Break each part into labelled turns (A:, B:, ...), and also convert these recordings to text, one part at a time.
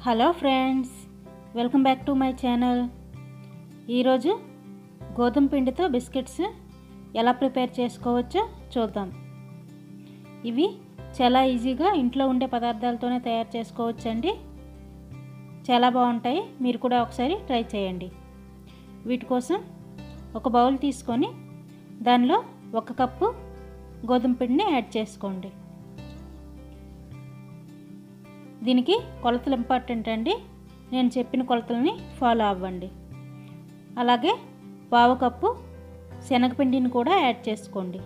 A: Hello friends, welcome back to my channel. ఈరోజు గోధుమ పిండితో బిస్కెట్స్ ఎలా ప్రిపేర్ చేసుకోవచ్చో చూద్దాం. ఇవి చాలా ఈజీగా ఇంట్లో ఉండే పదార్థాలతోనే తయారు చేసుకోవచ్చండి. చాలా బాగుంటాయి, మీరు కూడా ఒకసారి ట్రై చేయండి. వీటి కోసం ఒక బౌల్ తీసుకొని దానిలో 1 కప్పు గోధుమ పిండిని యాడ్ చేసుకోండి. దీనికి కొలతలు ఇంపార్టెంట్ అండి. నేను చెప్పిన కొలతలని ఫాలో అవ్వండి. అలాగే 1/2 కప్పు శనగపిండిని కూడా యాడ్ చేసుకోండి.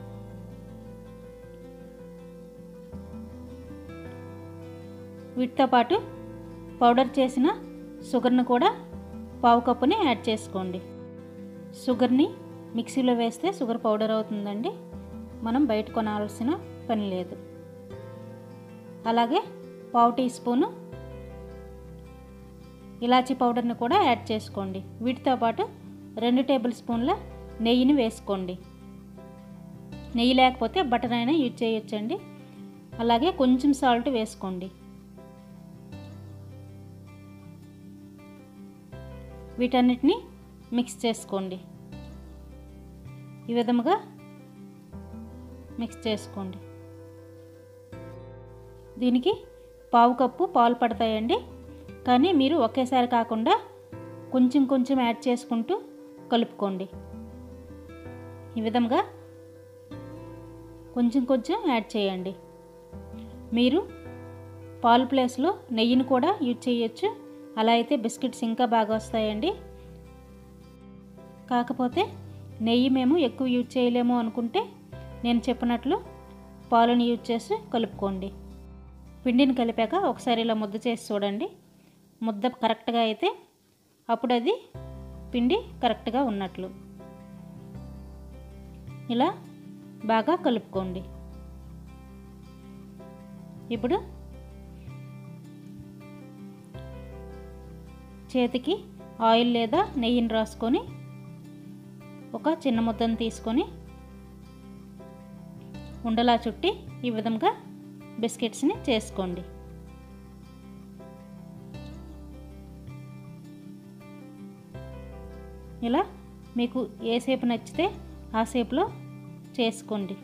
A: వీటితో పాటు పౌడర్ చేసిన షుగర్ని కూడా 1/2 కప్పుని యాడ్ చేసుకోండి. షుగర్ని మిక్సీలో వేస్తే షుగర్ పౌడర్ అవుతుందండి. మనం బయట కొనాల్సిన పని లేదు. అలాగే 1/2 టీ స్పూను ఇలాచీ పౌడర్ని కూడా యాడ్ చేసుకోండి. వీటితో పాటు 2 టేబుల్ స్పూన్ల నెయ్యిని వేసుకోండి. నెయ్యి లేకపోతే బటర్ అయినా యూజ్ చేయొచ్చండి. అలాగే కొంచెం సాల్ట్ వేసుకోండి. వీటన్నిటిని మిక్స్ చేసుకోండి. ఈ విధముగా మిక్స్ చేసుకోండి. దీనికి 1/2 కప్పు పాలు పడతాయండి. కానీ మీరు ఒకేసారి కాకుండా కొంచెం కొంచెం యాడ్ చేసుకుంటూ కలుపుకోండి. ఈ విధంగా కొంచెం కొంచెం యాడ్ చేయండి. మీరు పాలు ప్లేస్లో నెయ్యిని కూడా యూజ్ చేయొచ్చు. అలా అయితే బిస్కెట్స్ ఇంకా బాగా వస్తాయండి. కాకపోతే నెయ్యి మేము ఎక్కువ యూజ్ చేయలేము అనుకుంటే నేను చెప్పినట్లు పాలను యూజ్ చేసి కలుపుకోండి. పిండిని కలిపాక ఒకసారి ఇలా ముద్ద చేసి చూడండి. ముద్ద కరెక్ట్గా అయితే అప్పుడు అది పిండి కరెక్ట్గా ఉన్నట్లు. ఇలా బాగా కలుపుకోండి. ఇప్పుడు చేతికి ఆయిల్ లేదా నెయ్యిని రాసుకొని ఒక చిన్న ముద్దను తీసుకొని ఉండలా చుట్టి ఈ విధంగా బిస్కెట్స్ని చేసుకోండి. ఇలా మీకు ఏ షేప్ నచ్చితే ఆ షేప్లో చేసుకోండి.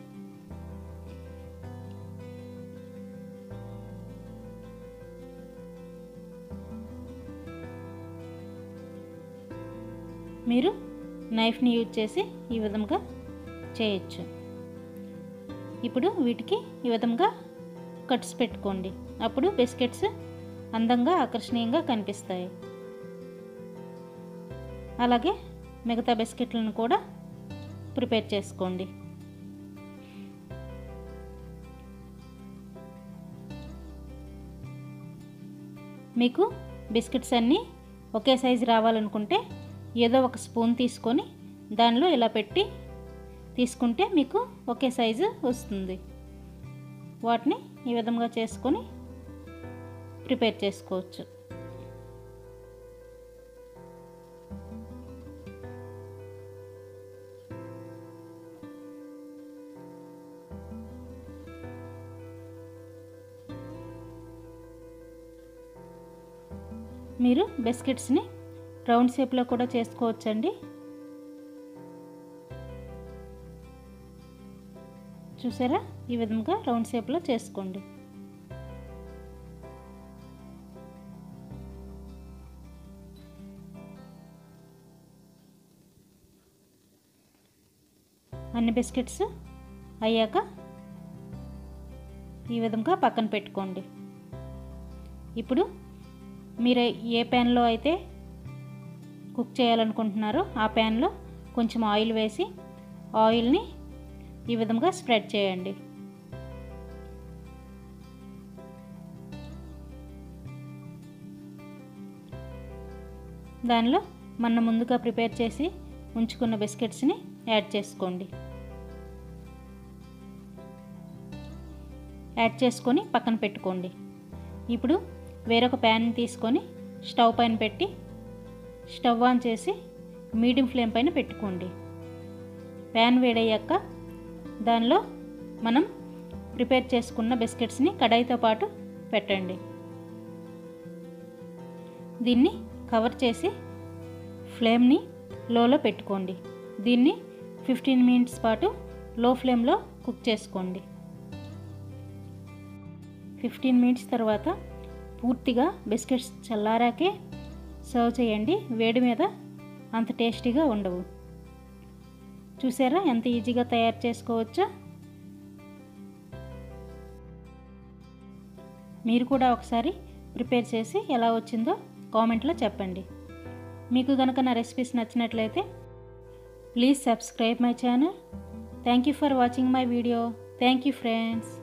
A: మీరు నైఫ్ని యూజ్ చేసి ఈ విధంగా చేయొచ్చు. ఇప్పుడు వీటికి ఈ విధంగా కట్స్ పెట్టుకోండి. అప్పుడు బిస్కెట్స్ అందంగా ఆకర్షణీయంగా కనిపిస్తాయి. అలాగే మిగతా బిస్కెట్లను కూడా ప్రిపేర్ చేసుకోండి. మీకు బిస్కెట్స్ అన్నీ ఒకే సైజు రావాలనుకుంటే ఏదో ఒక స్పూన్ తీసుకొని దానిలో ఇలా పెట్టి తీసుకుంటే మీకు ఒకే సైజు వస్తుంది. వాటిని ఈ విధంగా చేసుకొని ప్రిపేర్ చేసుకోవచ్చు. మీరు బిస్కెట్స్ని రౌండ్ షేప్లో కూడా చేసుకోవచ్చండి. చూసారా, ఈ విధంగా రౌండ్ షేప్లో చేసుకోండి. అన్ని బిస్కెట్స్ అయ్యాక ఈ విధంగా పక్కన పెట్టుకోండి. ఇప్పుడు మీరు ఏ ప్యాన్లో అయితే కుక్ చేయాలనుకుంటున్నారో ఆ ప్యాన్లో కొంచెం ఆయిల్ వేసి ఆయిల్ని ఈ విధంగా స్ప్రెడ్ చేయండి. దానిలో మనం ముందుగా ప్రిపేర్ చేసి ఉంచుకున్న బిస్కెట్స్ని యాడ్ చేసుకోండి. యాడ్ చేసుకొని పక్కన పెట్టుకోండి. ఇప్పుడు వేరొక ప్యాన్ తీసుకొని స్టవ్ పైన పెట్టి స్టవ్ ఆన్ చేసి మీడియం ఫ్లేమ్ పైన పెట్టుకోండి. ప్యాన్ వేడయ్యాక దానిలో మనం ప్రిపేర్ చేసుకున్న బిస్కెట్స్ని కడాయితో పాటు పెట్టండి. దీన్ని కవర్ చేసి ఫ్లేమ్ని లోలో పెట్టుకోండి. దీన్ని 15 మినిట్స్ పాటు లో ఫ్లేమ్లో కుక్ చేసుకోండి. 15 మినిట్స్ తర్వాత పూర్తిగా బిస్కెట్స్ చల్లారాకే సర్వ్ చేయండి. వేడి మీద అంత టేస్టీగా ఉండవు. చూసారా ఎంత ఈజీగా తయారు చేసుకోవచ్చో? మీరు కూడా ఒకసారి ప్రిపేర్ చేసి ఎలా వచ్చిందో కామెంట్లో చెప్పండి. మీకు కనుక నా రెసిపీస్ నచ్చినట్లయితే please subscribe my channel. Thank you for watching my video. Thank you friends.